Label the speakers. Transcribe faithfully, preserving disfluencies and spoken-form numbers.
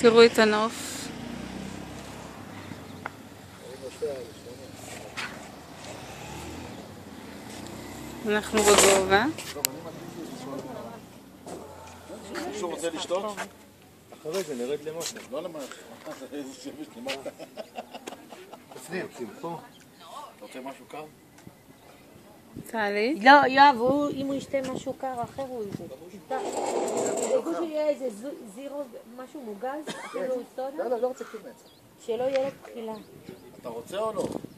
Speaker 1: תראו את הנוף. אנחנו בגובה.
Speaker 2: מישהו רוצה לשתות? אחרי זה נרד למטה. לא למטה. איזה שבש למטה. תפנים, פה. אתה רוצה משהו קר?
Speaker 1: תעלי.
Speaker 3: לא, יואב, אם הוא ישתה משהו קר אחר הוא ישתה. תדאגו שיהיה איזה זירו, משהו מוגז, אפילו סודה.
Speaker 2: לא, לא, לא רוצה כלום.
Speaker 3: שלא יהיה לו בחילה.
Speaker 2: אתה רוצה או לא?